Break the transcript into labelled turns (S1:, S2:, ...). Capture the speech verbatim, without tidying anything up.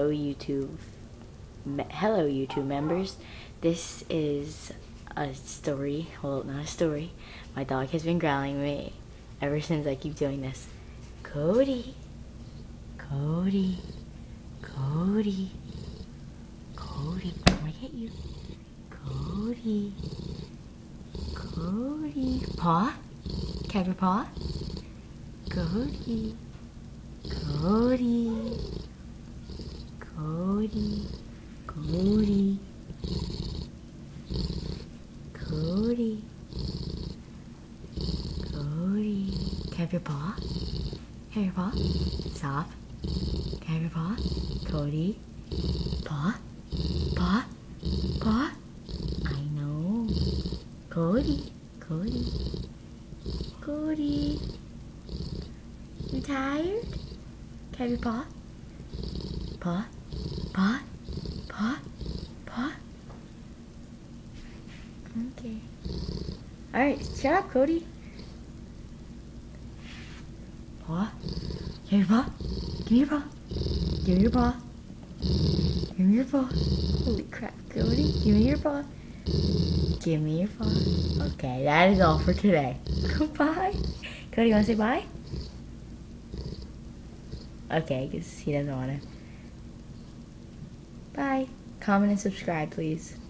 S1: hello YouTube, me hello YouTube members. This is a story. Well, not a story. My dog has been growling me ever since I keep doing this. Cody, Cody, Cody, Cody. I'm gonna get you. Cody, Cody. Paw. Can I have your paw? Cody, Cody, Cody, Cody, Cody, Cody. Can I have your paw? Can I have your paw? Stop. Can I have your paw? Cody. Paw? Paw? Paw? I know. Cody. Cody. Cody. You tired? Can I have your paw? Paw? Paw? Paw? Paw? Okay. Alright, shut up, Cody. Paw? Give me your paw. Give me your paw. Give me your paw. Give me your paw. Holy crap, Cody. Give me your paw. Give me your paw. Okay, that is all for today. Goodbye. Cody, you want to say bye? Okay, because he doesn't want to. Bye. Comment and subscribe, please.